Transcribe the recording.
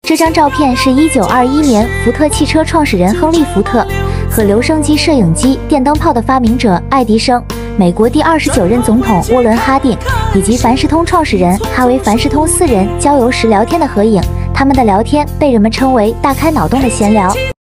这张照片是1921年福特汽车创始人亨利·福特和留声机、摄影机、电灯泡的发明者爱迪生、美国第29任总统沃伦·哈定以及凡士通创始人哈维·凡士通4人郊游时聊天的合影。他们的聊天被人们称为“大开脑洞的闲聊”。